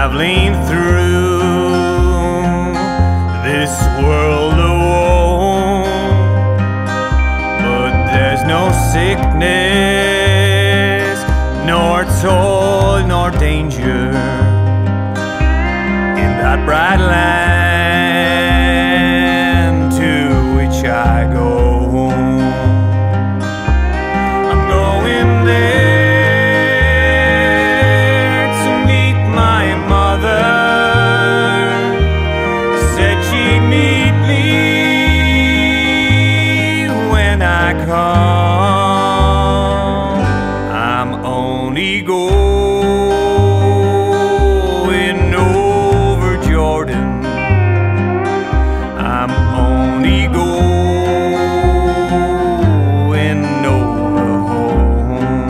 traveling through this world alone, but there's no sickness, nor toil, nor danger in that bright land to which I go. I'm going there to meet my mother. Said she'd meet me when I come. I'm only going over Jordan. I'm only going over home.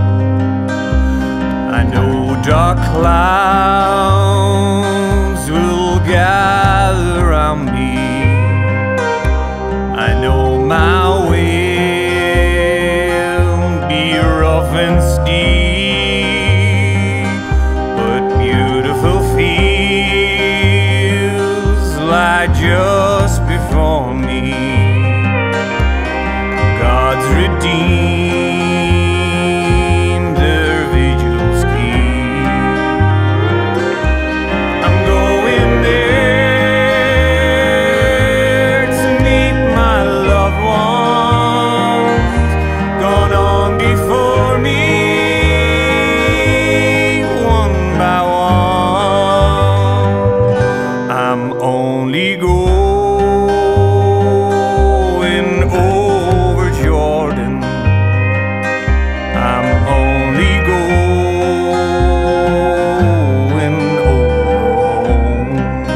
I know dark clouds will gather around me. I know my way will be rough and steep, but beautiful fields lie just before me. God's redeemed, their vigils keep. I'm going there to meet my loved ones, gone on before me, one by one. I'm only going over Jordan. I'm only going over home.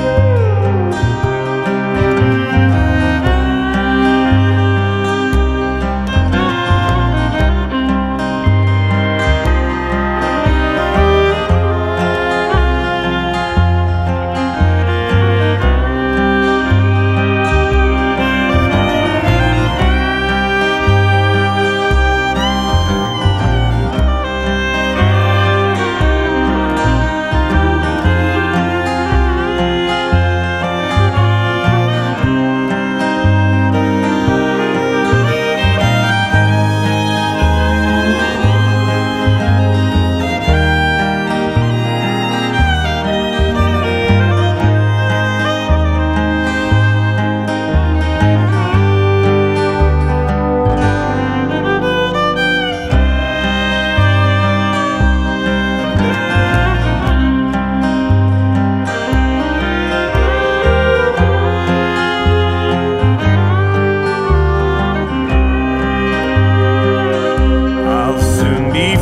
I'll soon be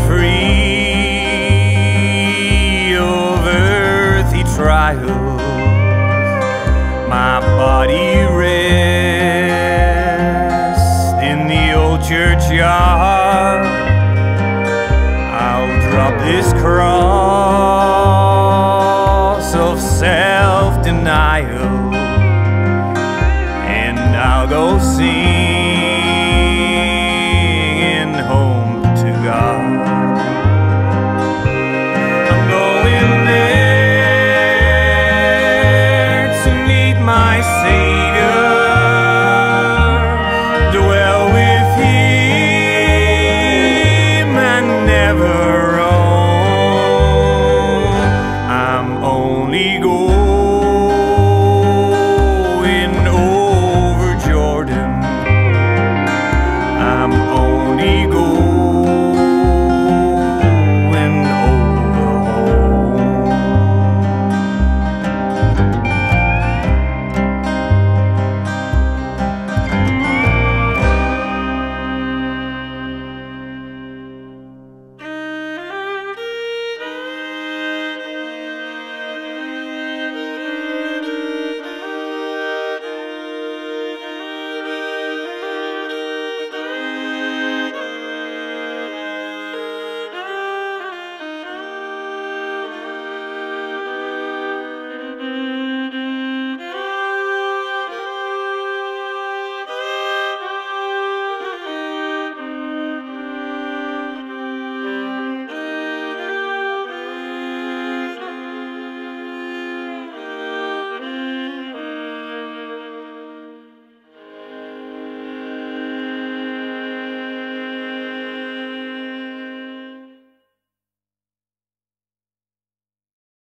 free of earthly trials. My body rests in the old churchyard. I'll drop this cross of self-denial, and I'll go sing